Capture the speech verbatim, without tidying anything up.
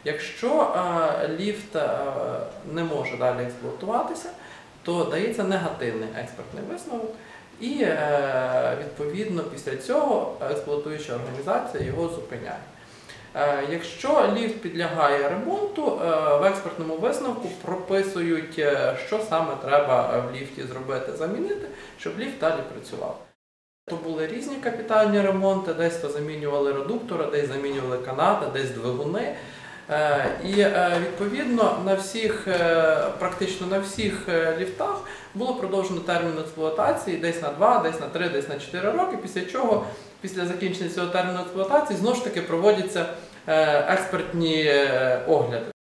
Якщо ліфт не може далі експлуатуватися, то дається негативний експертний висновок і, відповідно, після цього експлуатуюча організація його зупиняє. Якщо ліфт підлягає ремонту, в експертному висновку прописують, що саме треба в ліфті зробити, замінити, щоб ліфт далі працював. То були різні капітальні ремонти, десь то замінювали редуктори, десь замінювали канати, десь двигуни. І, відповідно, на всіх, практично на всіх ліфтах було продовжено термін експлуатації десь на два, десь на три, десь на чотири роки, після чого, після закінчення цього терміну експлуатації, знову ж таки проводяться експертні огляди.